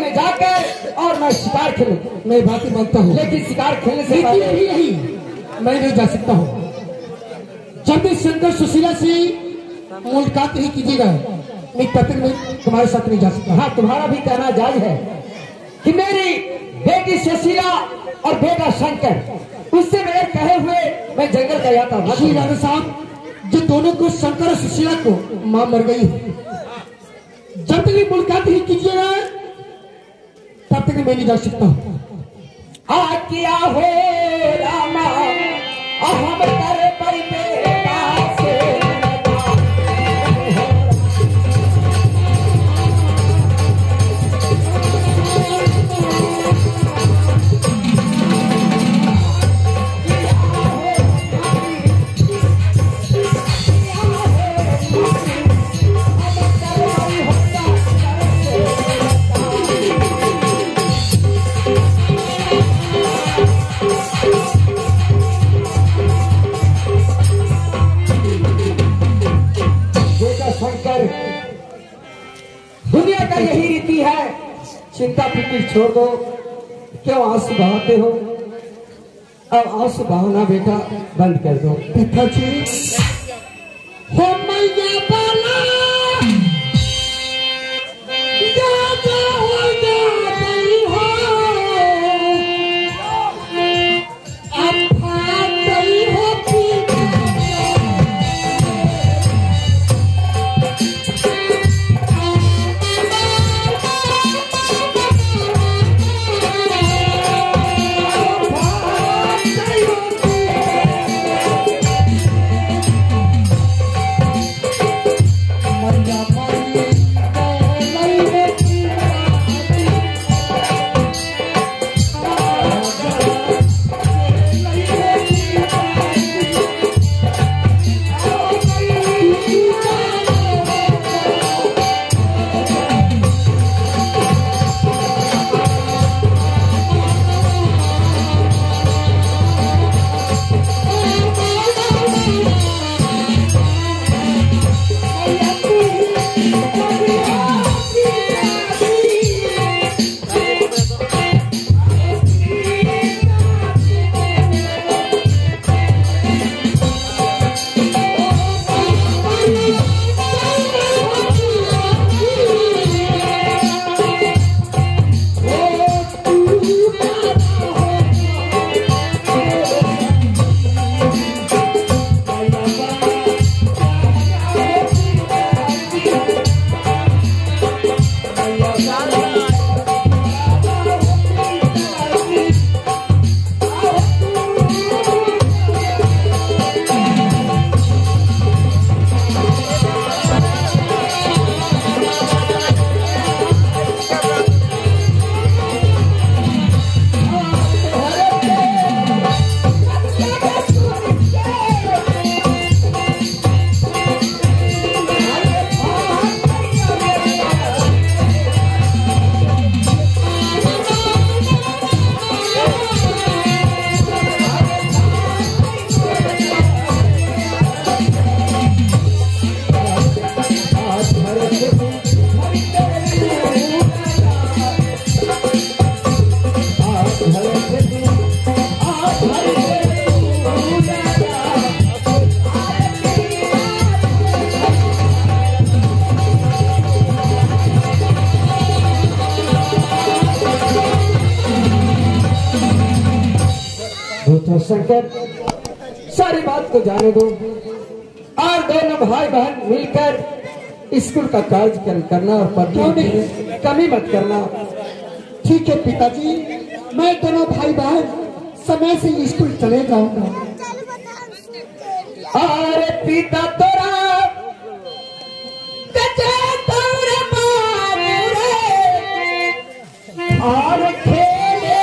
में जाकर और मैं शिकार खेलूं। मैं बात मानता हूँ, लेकिन शिकार खेलने से लेकिन पहले नहीं, मैं नहीं जा सकता हूँ। जब भी शंकर सुशीला से मुलाकात नहीं कीजिएगा, मैं तब तक मैं तुम्हारे साथ नहीं जा सकता। हाँ, तुम्हारा भी कहना जायज है कि मेरी बेटी सुशीला और बेटा शंकर, उससे मेरे कहे हुए मैं जंगल का यात्रा। जी राणा साहब, जो दोनों को शंकर और सुशीला को मां मर गई है, जब तक मुलाकात नहीं कीजिएगा तब तक मैं नहीं जा सकता हूँ। आ किया हो रामा हम करे पर बेटा से दुनिया का यही रीति है। चिंता फिक्र छोड़ दो, क्यों आंसू बहाते हो? अब आंसू बहाना बेटा बंद कर दो। पिताजी, हो मैया बोला शंकर, सारी बात को जाने दो और दोनों भाई बहन मिलकर स्कूल का कार्यक्रम करना और पढ़ने में कमी मत करना। ठीक है पिताजी, मैं दोनों भाई बहन समय से स्कूल चले जाऊंगा। अरे पिता तोरा और खेले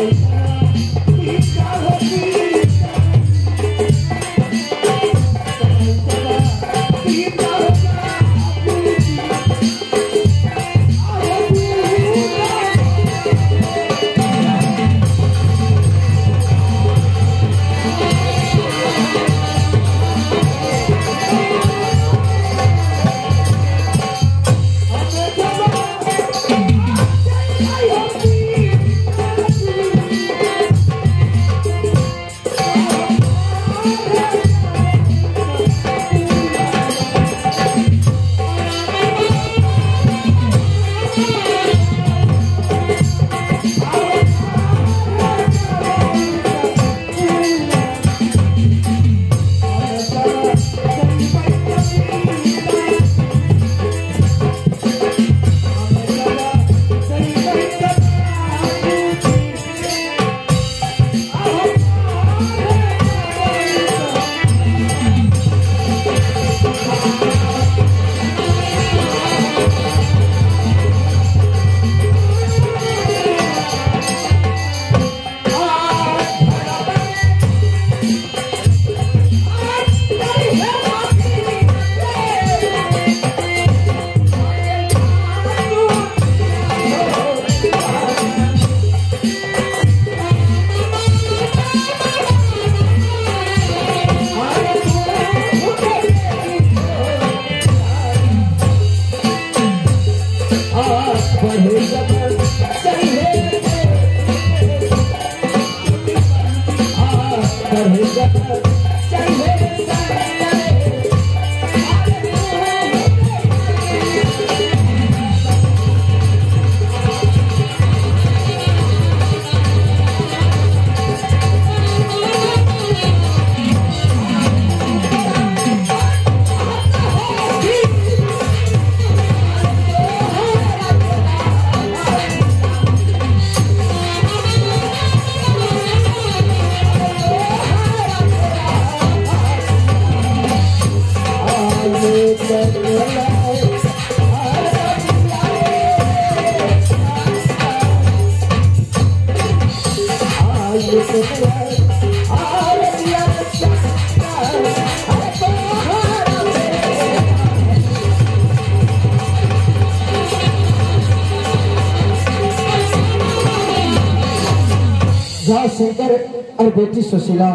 जहाँ शंकर और बेटी सुशीला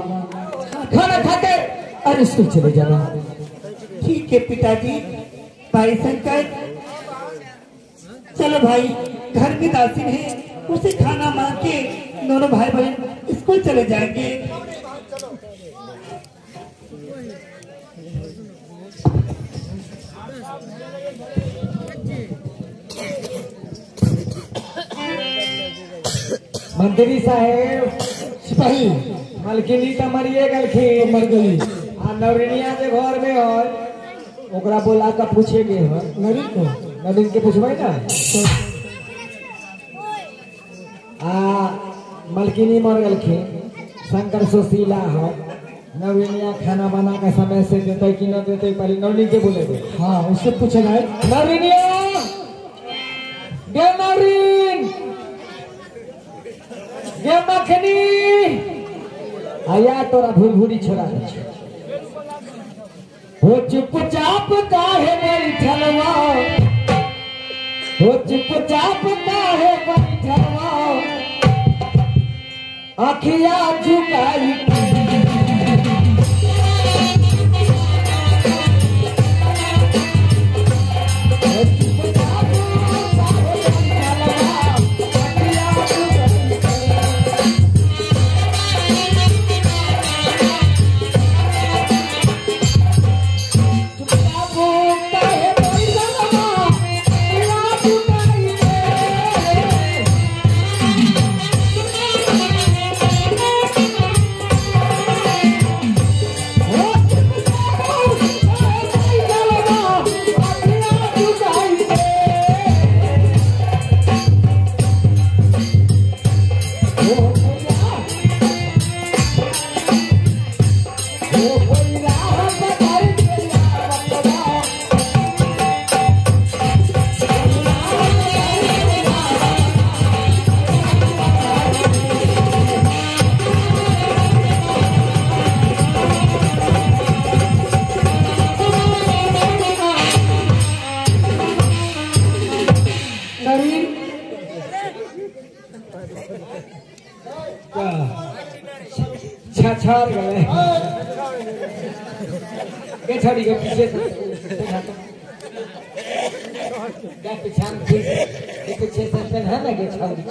खाना खाकर और स्कूल चले जाना। ठीक है पिताजी। भाई शंकर, चलो भाई, घर में दासिन है, उसे खाना मांग के दोनों भाई बहन स्कूल चले जाएंगे। मंत्री साहेब, सिपाही, मलकिनी तो मरिए गलखी मर गई। आ नवरिनिया के घर में और ओकरा बोला का पूछे के हो नवीन को, नवीन के पूछबे ना। आ मलकिनी मर गलखी, शंकर सुशीला हो, नवरिनिया खाना बना के समय से देते कि न देते पहले नवनी के बोले दे। हाँ उससे पूछा जाए। नवरिनिया गे नवरीन गे मखनी आया तोरा भूलभूरी छोड़ा हो चुपचाप काहे बैठलवा, हो चुपचाप काहे बैठलवा, आखिया झुकाई छाछार गए के छड़ी के पीछे से क्या पीछे से पेन है ना के छड़ी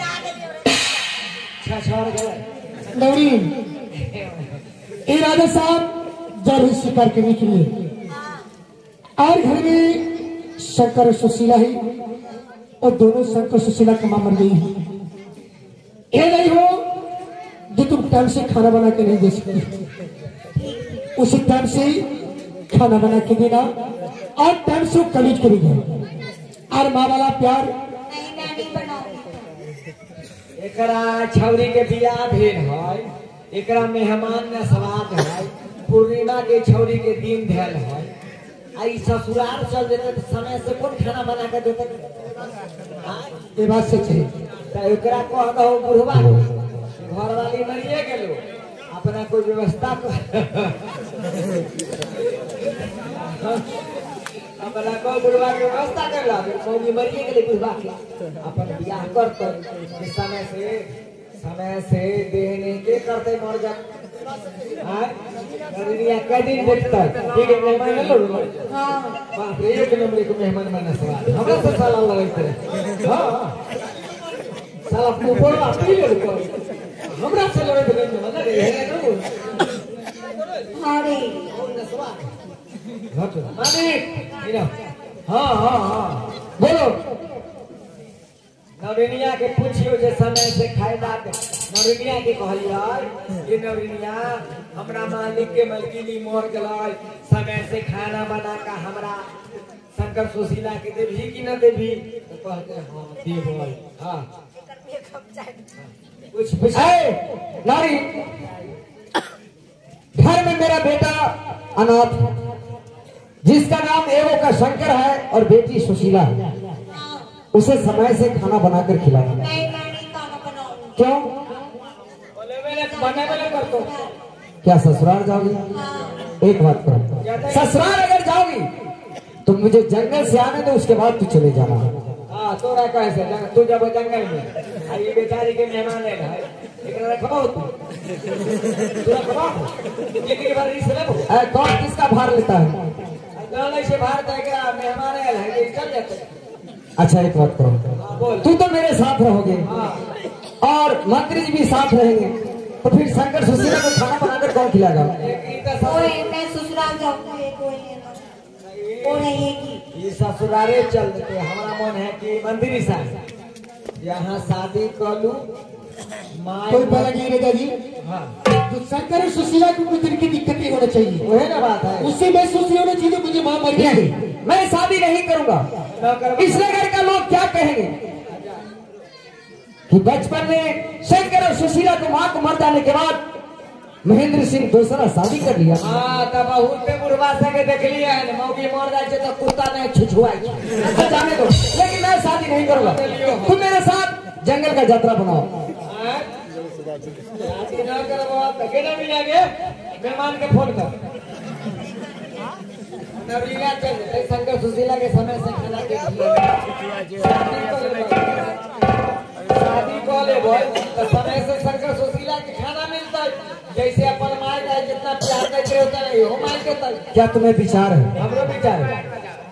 छाछार गए नवरीन ये राजा साहब जब ही शिकार करने के लिए और घर में शंकर और सुशीला ही और दोनों शंकर सुशीला का मां मर गई है। ये नहीं हो जो तुम टाइम से खाना बना के नहीं दे सकती, उसी टाइम से ही खाना बना के देना और टाइम से कलीज करेगी और माँ वाला प्यार एकरा छौरी के बियाह भेल है, एकरा मेहमान न सवाद है, पूर्णिमा के छौरी के दिन भेल है। आई ससुराल चल देते तो समय से कौन खाना बना के देते? ये बात सच है। तो एकरा कह दो बुढ़वा घर वाली मरिए गेलो अपना कोई व्यवस्था कर अपना को बुढ़वा के व्यवस्था कर ला फिर कोई मरिए गेले बुढ़वा के अपन बियाह करते समय से देने के करते मर जा हां दुनिया का दिन देखता ठीक है मेहमान लो हां बाप रे एक नंबर के मेहमान बना सवाल हमरा से साला लगते हां साला ऊपर आती ले को हमरा से लड़े तो नहीं मना रे है ना अरे घट मालिक इना हां बोलो नवरिनिया के पूछियो जे समय से खाए दात नवरिनिया के कहलिया ये नवरिनिया हमरा मालिक के मलकिनी मोर गलाय समय से खाना बना का हमरा शंकर सुशीला के देवी कि न देवी तो कहते हां देवई हां कुछ नारी घर में मेरा बेटा अनाथ जिसका नाम एवो का शंकर है और बेटी सुशीला है, उसे समय से खाना बनाकर खिलाना। क्यों? क्या ससुराल जाओगी? एक बात करो, ससुराल अगर जाओगी तो मुझे जंगल से आने दो, उसके बाद तू चले जाना। हाँ तो कैसे तू जब जंगल में ये बेचारी के मेहमान है कौन किसका भार लेता है? से भार मेहमान है चल जाते। अच्छा एक बात करो, तू तो मेरे साथ रहोगे और मंत्री जी भी साथ रहेंगे, तो फिर शंकर सुशीला को खाना बनाकर कौन खिलाएगा? मैं ससुराल जाऊंगा ये ससुराले चल देते। हमारा मन है कि मंदिर साहब यहाँ शादी कर लू कोई पता नहीं रहेगा जी। हाँ तो शंकर और सुशीला को कुछ दिन की दिक्कत नहीं होना चाहिए, वही ना बात है। उससे महसूस नहीं होना चाहिए मुझे मां मर गई, मैं शादी नहीं करूंगा। इसलिए घर का लोग क्या कहेंगे कि बचपन में शंकर और सुशीला को मां को मर जाने के बाद महेंद्र सिंह दूसरा शादी कर लिया। हाँ तब बहुत पे बुढ़वा सके देख लिया है मौकी मर जाए तो कुत्ता नहीं छुछुआई जाने दो, लेकिन मैं शादी नहीं करूंगा। तुम मेरे साथ जंगल का यात्रा बनाओ। शादी न करवा तो केना मिलेंगे? मेहमान के फोन कर नवरीना चल जाए शंकर सुशीला के समय से खाना के शादी को ले बोल तो समय से शंकर सुशीला के खाना मिलता है। जैसे अपन मार का जितना प्यार करते होता है वो मार के तक। क्या तुम्हें विचार है? हमरो विचार है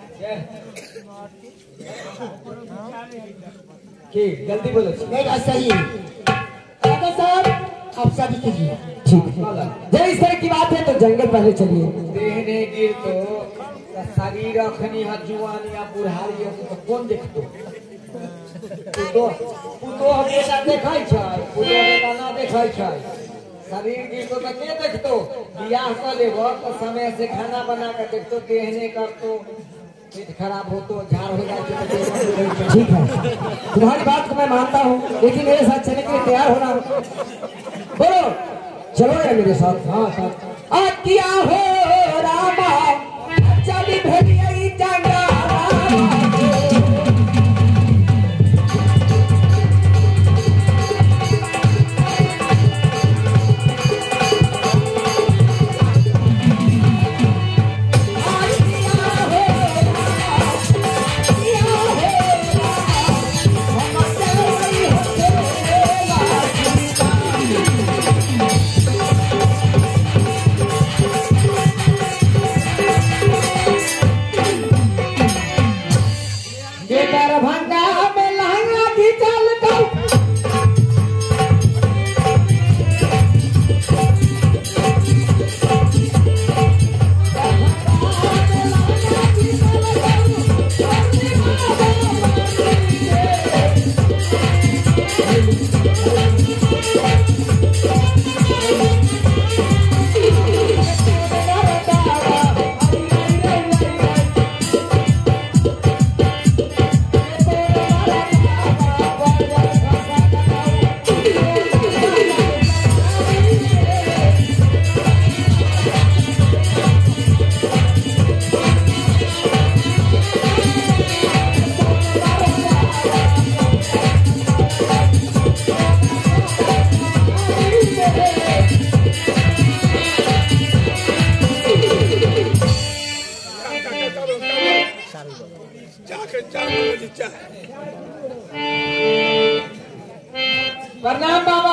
कि गलती बोलो नहीं सही है। दादा साहब आप शादी कीजिए। ठीक है, जब इस तरह की बात है तो जंगल पहले चलिए। देहने गिर तो शरीर अखनी हाथ जुआनी या बुढ़ारी तो कौन देखतो? पुतो बेटा देखाई छै, पुतो बेटा ना देखाई छै। शरीर गिरतो तो के देखतो? बियाह कर लेबो तो समय से खाना बना के देखतो, देहने करतो पेट खराब हो तो झाड़ हो जाए। ठीक है, तुम्हारी बात को मैं मानता हूँ, लेकिन मेरे साथ चलने के लिए तैयार होना। बोलो चलो यार मेरे साथ। हाँ साथ आकिया हो रामा चली भेलिए जंगल प्रणाम बाबा।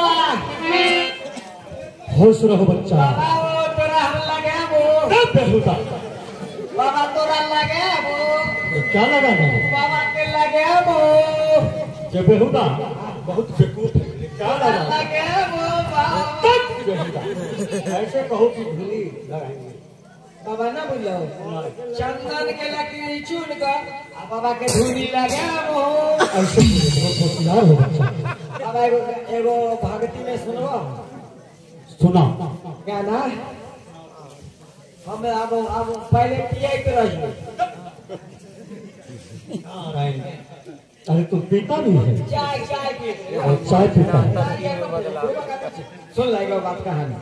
होश रहो बच्चा। बाबा वो तोरा हम लगे वो बेहुदा बाबा तोरा लगे वो क्या लगा ना बाबा के लगे वो जे बेहुदा बहुत बेवकूफ है क्या लगा लगे वो बाबा बेहुदा ऐसे कहो कि धूली लगाएंगे बाबा ना बोलो चंदन के लकड़ी चुन कर आ बाबा के धूली लगे वो ऐसे बहुत होशियार हो बच्चा। बाबा एगो भक्ति में सुनवा सुना गाना हम अब पहले पिए रही अरे तुम पीता नहीं है चाय चाय पी चाय पीता है सुन लाएगा बात कहानी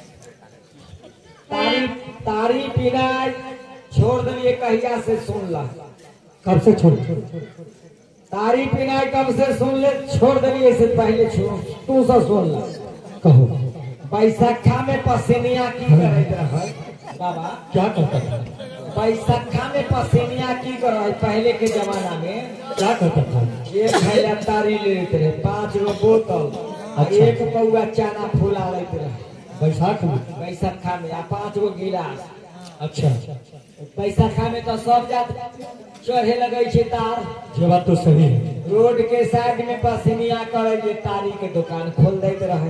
तारी पीना छोड़ दिए कहिया से सुन ला कब से छोड़ तारी पीना कब से सुन ले छोड़ दिए से पहले तू सब सुन ला कहो बैसाखा में पसेनिया की करत रहे बाबा क्या करता था बैसाखा में पसेनिया की करे पहले के जमाना में क्या करता था एक थैला तारी लेते रहे 5 गो बोतल अच्छा। एक पौआ चाना फुला लेते रहे बैसाख में बैसाखा में 5 गो गिलास। अच्छा बैसाखा में तो सब जात चढ़े लगे छे तार ये बात तो सही है रोड के साइड में पसेनिया करे ये तारी के दुकान खोल देते रहे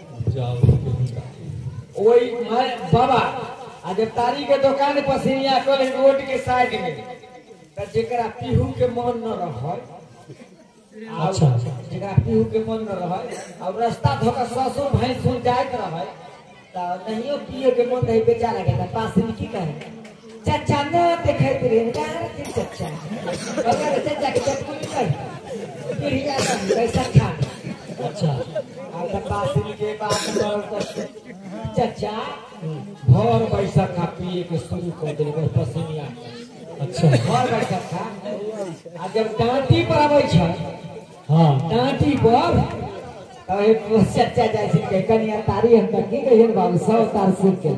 वही बाबा आ जब तारी के दुकान पसेनिया करे रोड के साइड में तो जेकरा पीहू के मन न रहे अच्छा जेकरा पीहू के मन न रहे और रास्ता धोकर ससुर भाई सुन जाइत रहे तो नहियो पिए के मन रहे बेचारा के पास में की कहे चाचा न देखे रे यार के चाचा अगर चाचा के चप्पू कर पिरिया पैसा खा अच्छा और पास के बात चाचा भर पैसा खा पिए के शुरू कर दिल पसीनिया अच्छा भर पैसा खा आ जब डांटी पर आवे छ हाँ डांटी पर अरे चाचा जाय छै के कनिया तारी हम की कहियन बाबू 100 तार सुन के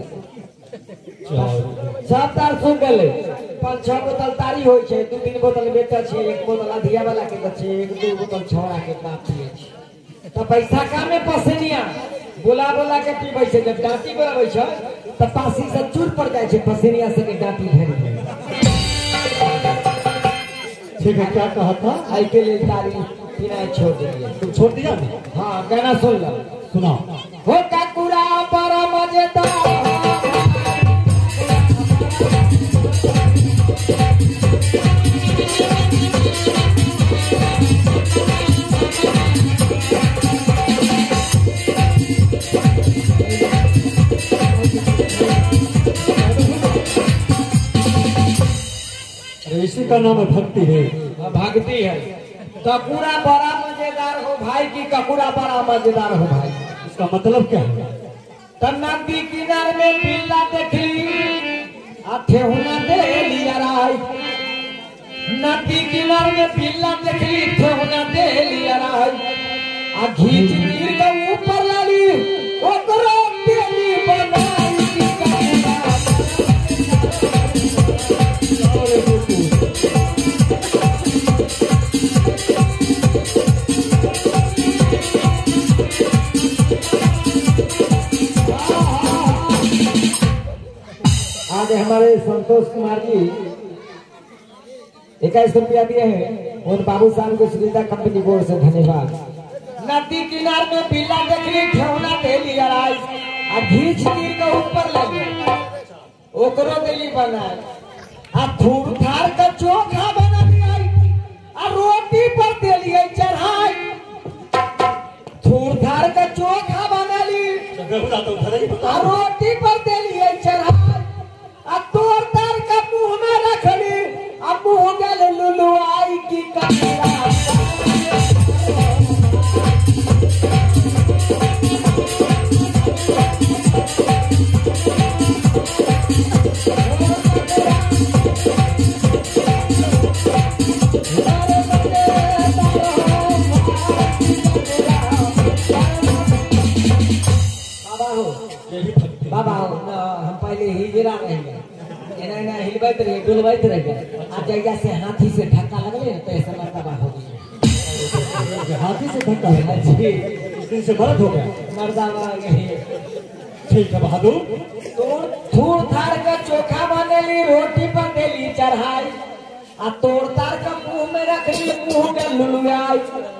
100 तार सुन के ले 5-6 बोतल तारी होय छै 2-3 बोतल बेचा छै 1 बोतल अधिया वाला के छै 1-2 बोतल छौड़ा के बाप पिए छै तो पैसा का में पसेनिया बोला बोला के पीबै छै जब डांटी पर आबै छै तो पासी से चूर पड़ जाय छै पसेनिया से के डांटी धरि ठीक है क्या कहा था आई के लिए तारी पीना छोड़ दिए तुम छोड़ दिया हाँ गाना सुन लो सुना हो काकुरा पर मजेदार इसी का नाम है भक्ति है भक्ति है ककुरा बड़ा मजेदार हो भाई की ककुरा बड़ा मजेदार हो भाई इसका मतलब क्या है नदी किनार में पिल्ला देखली ठेहुना दे लिया राय नदी किनार में पिल्ला देखली ठेहुना दे लिया राय आ घीच गिर के ऊपर लाली ओकरो तेली बनाई की आज हमारे संतोष कुमार जी 21 रुपया दिए हैं और बाबू साहब को सुविधा कंपनी बोर्ड से धन्यवाद। नदी किनार में पिल्ला देखली ठेहुना दे लिया राय आ घीच गिर के ऊपर लगी ओकरो देली बनाए आ थूर थार का चोखा बना दिया आ रोटी पर देलिए चढ़ाई थूर थार का चोखा बना ली आ रोटी पर देलिए चढ़ाई आ तोर तार का मुंह में रखली अब मुंह गल लुलु आई की कमरा बाबा हम पहले हिजरा रहे हिलबैत रहे डुलबैत रहे आ जगह से हाथी से धक्का लगले तो ऐसा लगता बा हाथी से धक्का लगा जी इनसे मर्द हो गया। मर्दाना नहीं ठीक है बहादुर। थूर थार के चोखा बनेली रोटी बनेली चढ़ाई आ तोड़ तार के मुंह में रखली मुंह में लुलुआई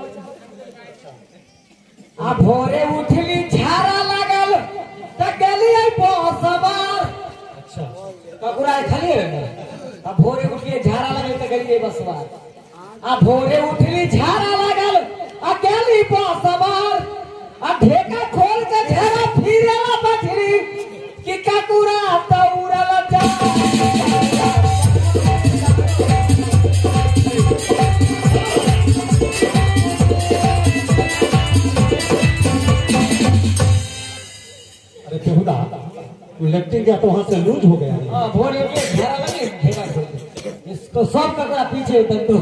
आ भोरे उठली झाड़ा लगल त गेली बसवार। अच्छा ककुरा खाली है आ भोरे उठली झाड़ा लगल त गेली बसवार आ भोरे उठली झाड़ा लगल आ गेली बसवार आ ढेका खोल के घेरा फिरेला बठरी कि ककुरा दौड़ल जा। अरे बेहुदा तू लेफ्टिंग गया तो वहां से लूज हो गया। हाँ भोरे के घेरा लगे घेरा खोल के। इसको सब ककड़ा पीछे तंतु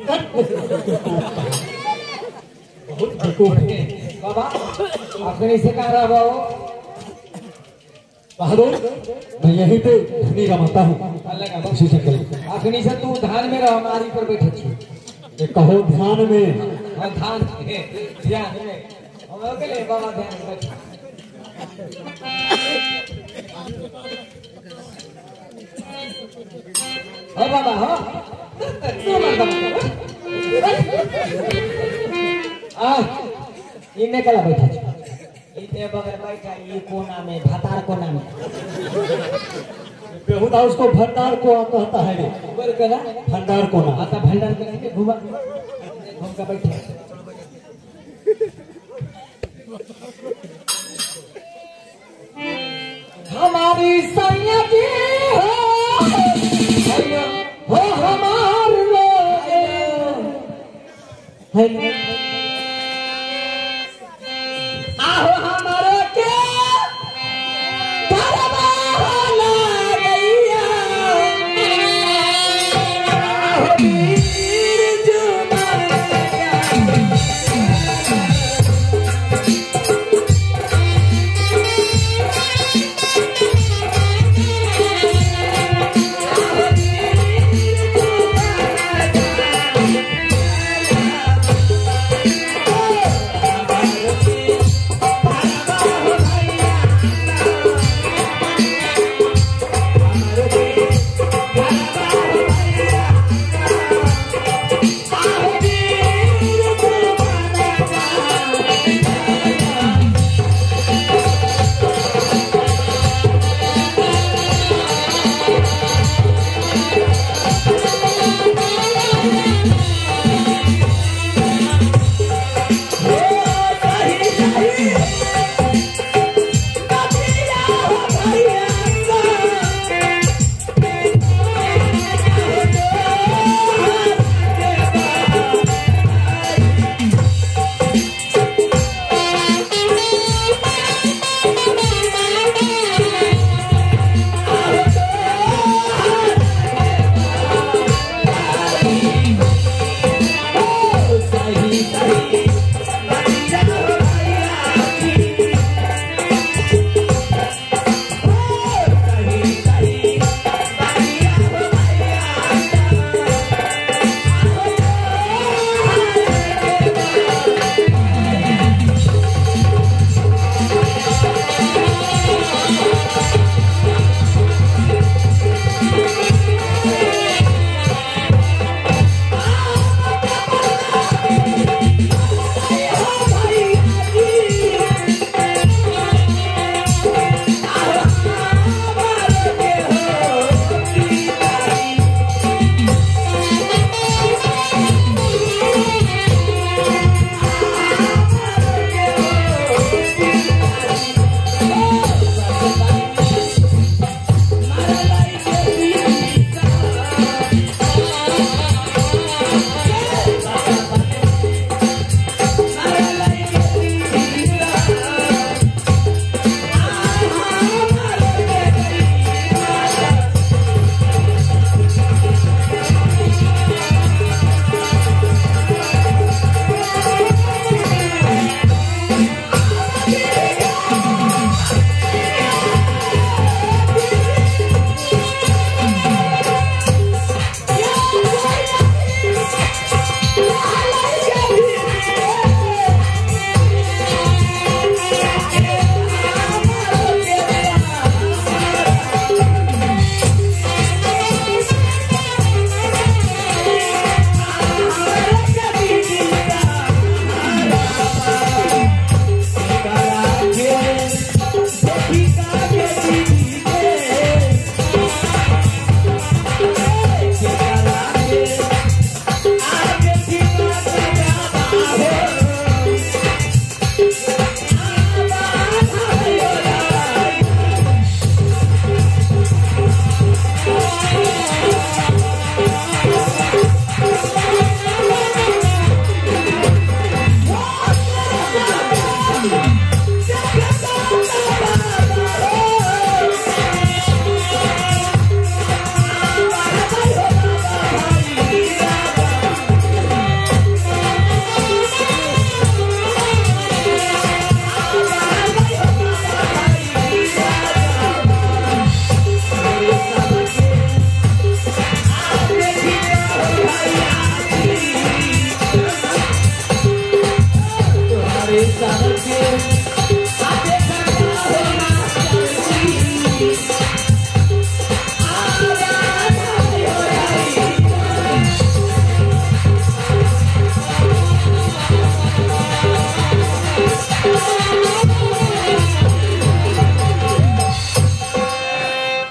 बहुत बेवकूफ है बाबा अपने से कह रहा बाबू बहादुर। मैं यहीं पे धनी रमाता हूँ उसी से कल। अखनी से तू धान में रह हमारी पर बैठे छी। ये कहो ध्यान में। हाँ धान में ध्यान में हम लोग के लिए बाबा ध्यान में बैठे। हो बाबा हो तू मर आ इन्ने कला बैठे छी। इतने बगल बैठा ये कोना में भतार कोना में बेहुदा उसको भंडार को कहता है रे। ऊपर कला भंडार कोना। आता भंडार करेंगे घुमा घूम का बैठे। हमारी सैया जी हो हमार आहो हमारे के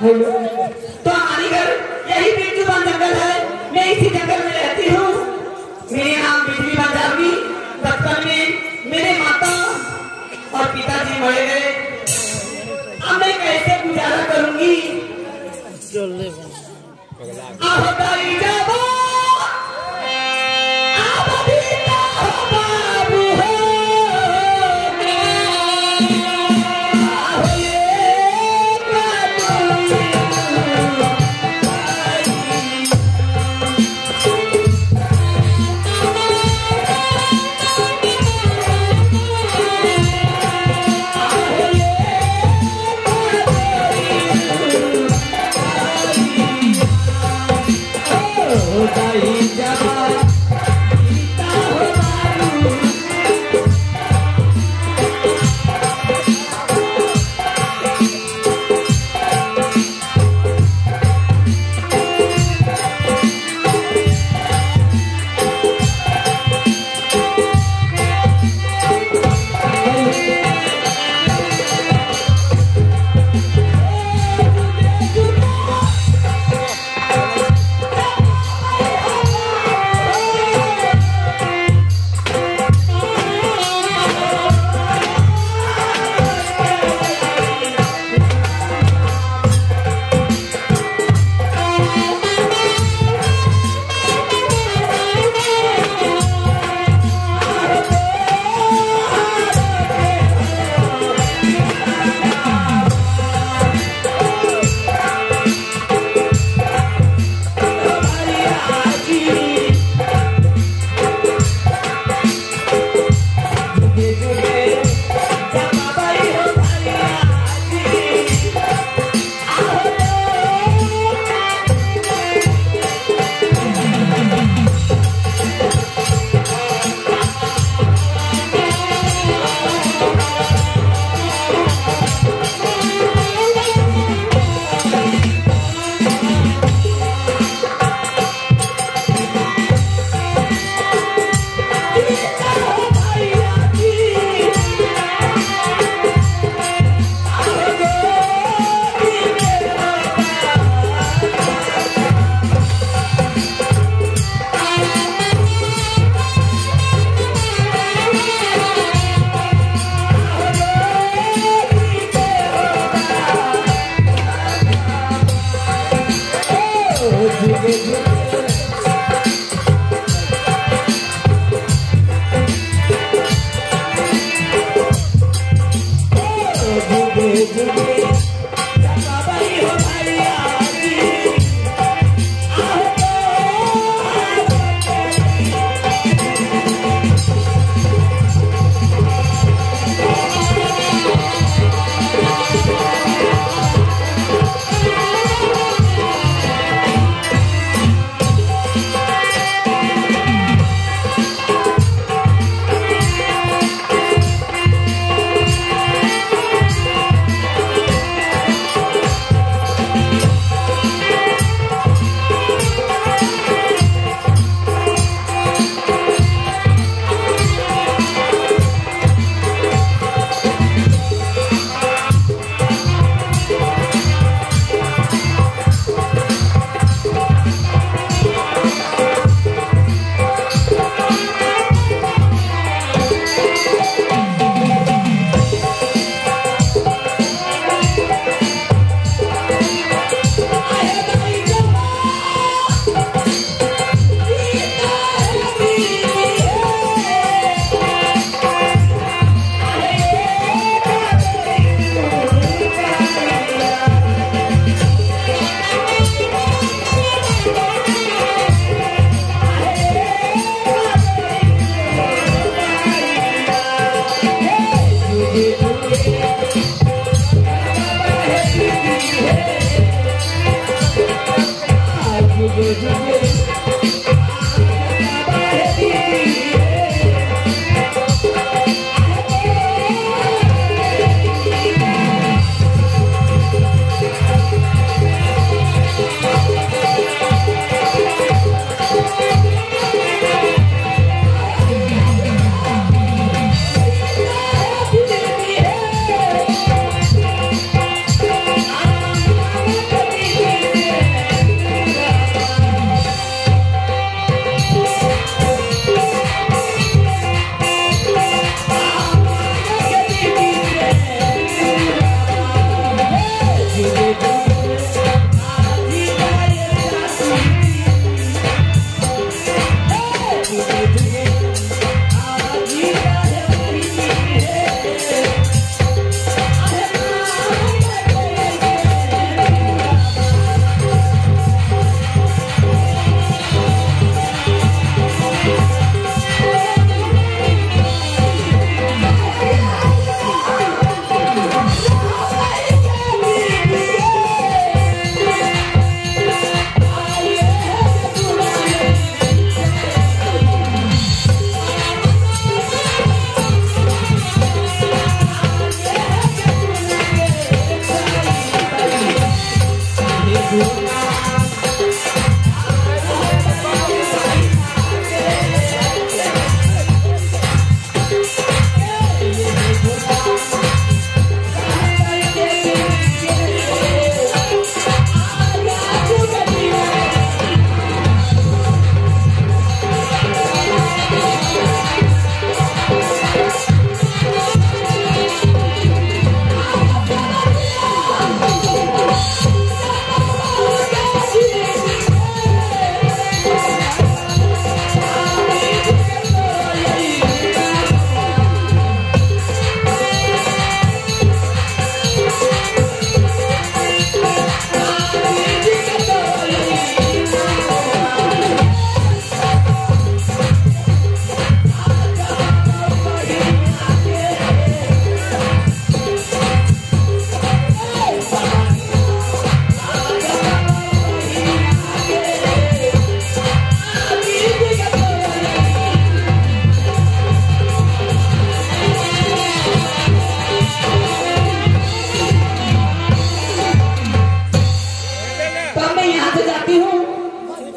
हेलो तो हमारी घर यही बिरजूबान जंगल है, मैं इसी जंगल में रहती हूँ। मेरे यहाँ बिजली बन जाएगी। बचपन में मेरे माता और पिताजी मर गए, अब मैं कैसे गुजारा करूंगी? अब बताइए जाबो, अब बीता हो बाबू हो,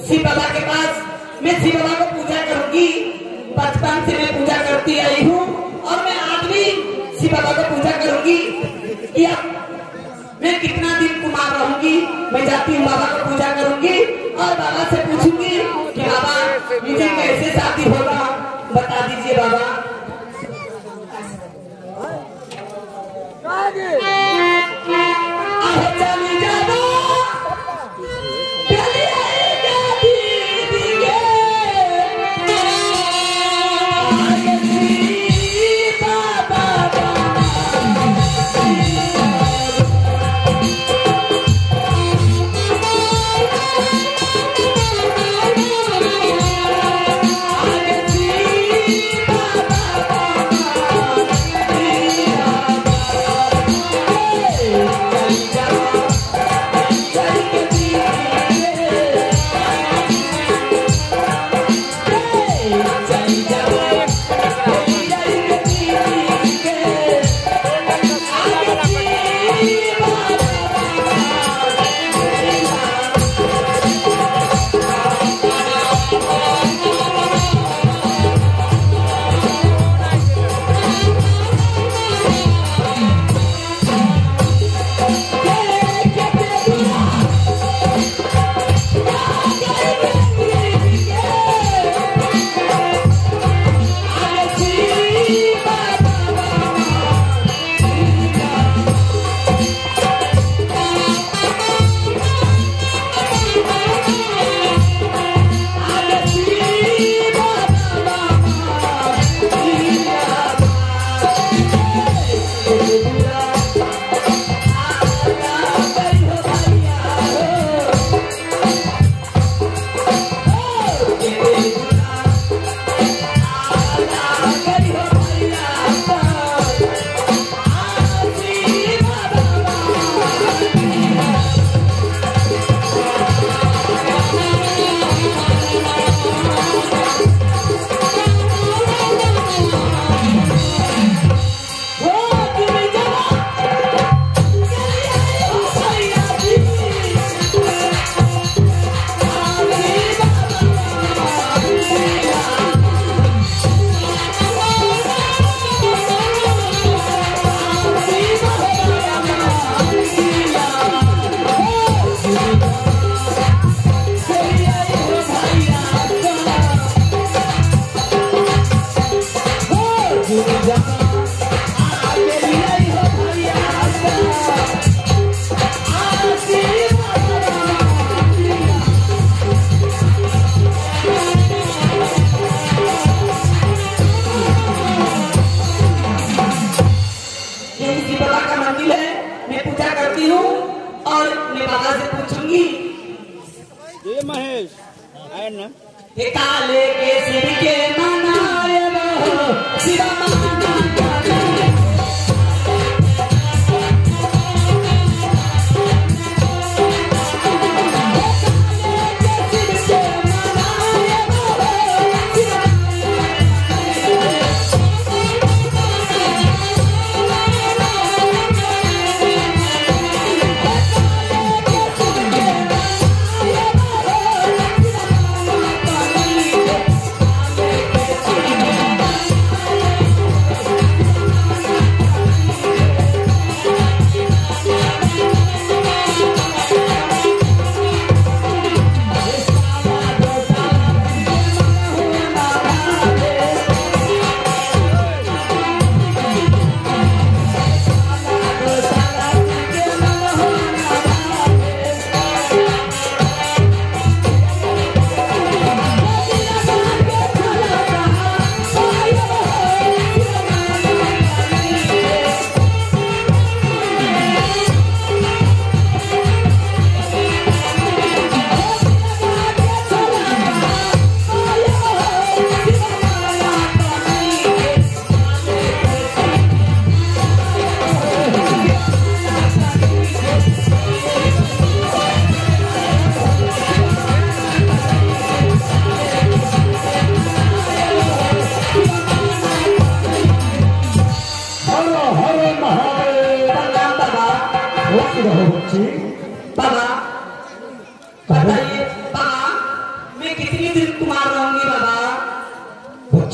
शिव बाबा के पास मैं शिव बाबा को पूजा करूंगी। बचपन से मैं पूजा करती आई हूँ और मैं आज भी शिव बाबा को पूजा करूंगी। कि अब मैं कितना दिन कुमार रहूंगी, मैं जाती हूँ बाबा को पूजा करूंगी और बाबा से पूछूंगी कि बाबा मुझे कैसे शादी होगा, बता दीजिए बाबा। चली जाना महेश आए ना काले के सिर के मनाए वो सिरा मना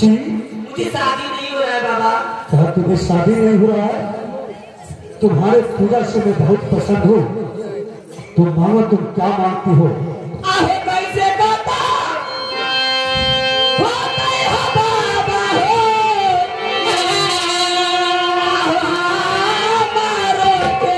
बच्ची मुझे शादी नहीं हो रहा है बाबा। क्या तुम्हें शादी नहीं हो रहा है? तुम्हारे पूजा से मैं बहुत पसंद हूँ। तुम मानो, तुम क्या मांगती हो? आहे कैसे बता होता हो बाबा हो मारो के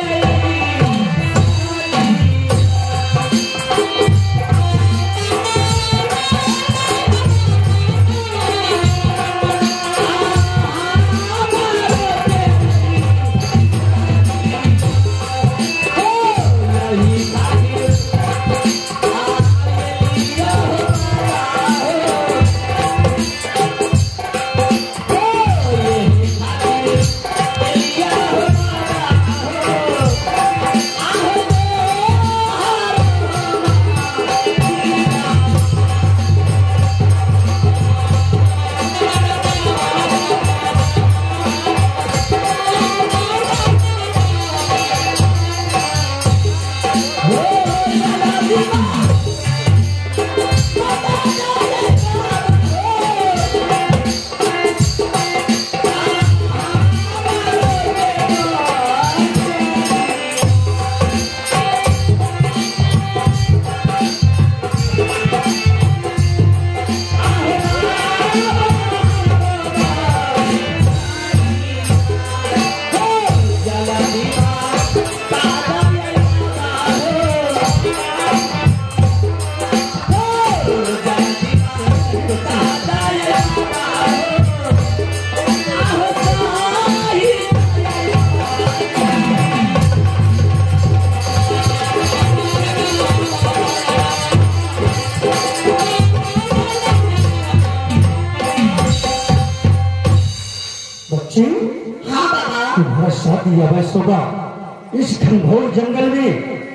बच्ची, हाँ बाबा। तुम्हारा शादी अवश्य होगा। इस घनघोर जंगल में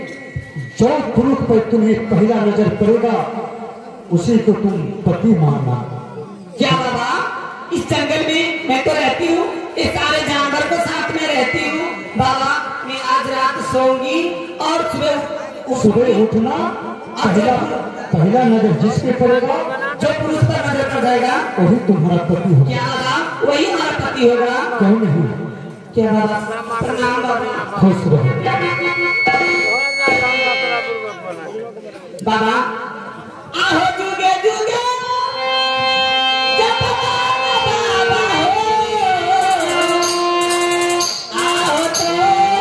जो पुरुष पर तुम्हें पहला नजर पड़ेगा उसी को तुम पति मानना। क्या बाबा? इस जंगल में मैं तो रहती हूँ, इस सारे जानवर को साथ में रहती हूँ। बाबा मैं आज रात सोऊंगी और सुबह उठना, पहला नजर जिस पे पड़ेगा, जो पुरुष पर नजर पड़ जाएगा वही तुम्हारा पति होगा। क्या बाबा? वही हमारा पति होगा। क्यों नहीं? क्या बाबा? प्रणाम बाबा। खुश रहो। बाबा आहो जुगे जुगे जपना बाबा हो आओ तो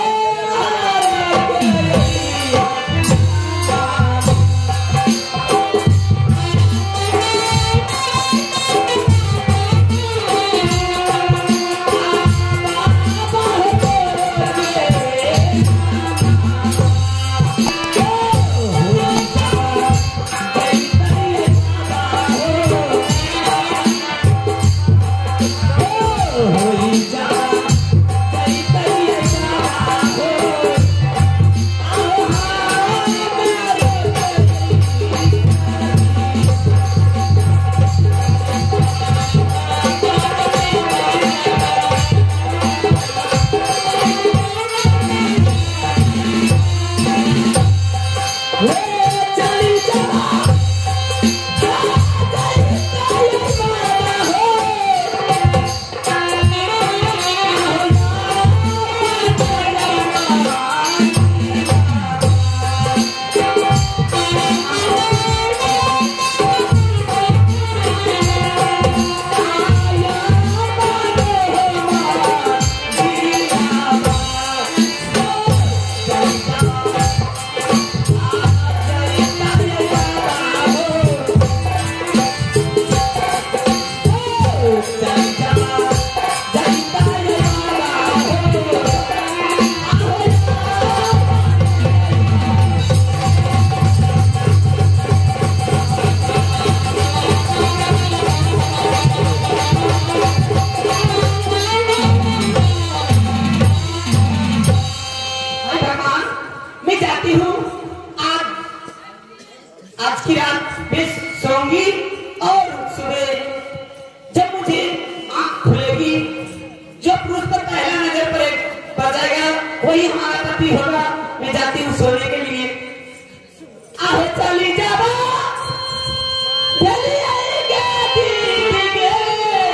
आज की रात मैं सोऊंगी और सुबह जब मुझे आंख खुलेगी जो पुरुष पर पहला नजर पड़ जाएगा वही हमारा पति होगा। मैं जाती हूँ सोने के लिए। आहो चली जावा चली आएगा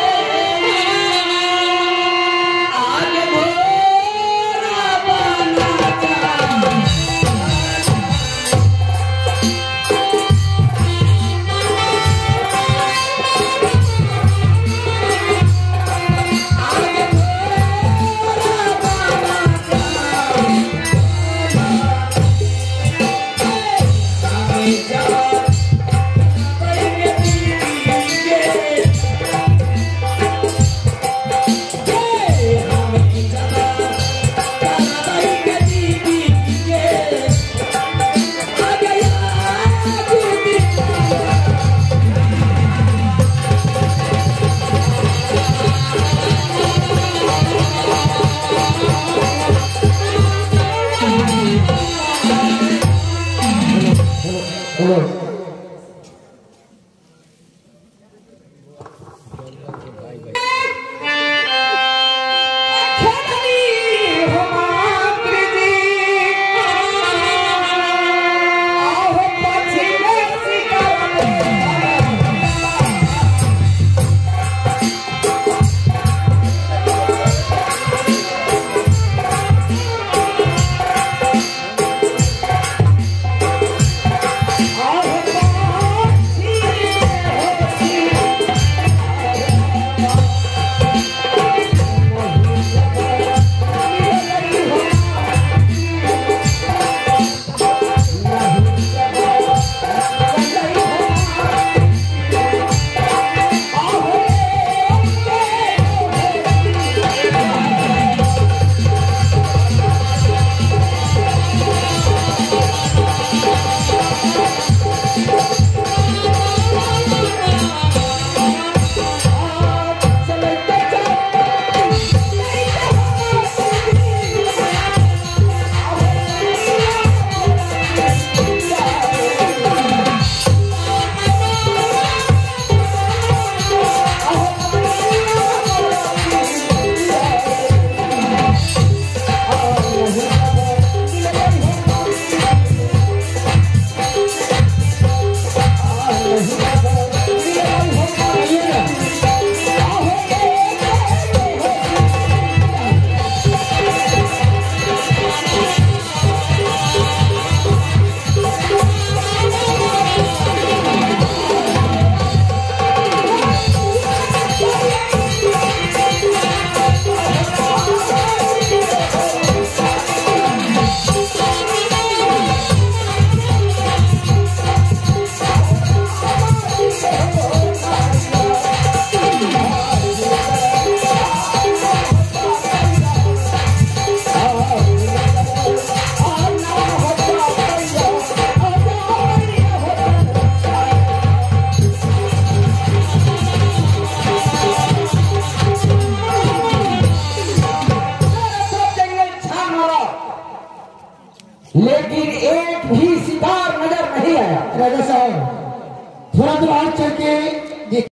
लेकिन एक भी शिकार नजर नहीं आया। राजा साहब थोड़ा दूर आगे चल के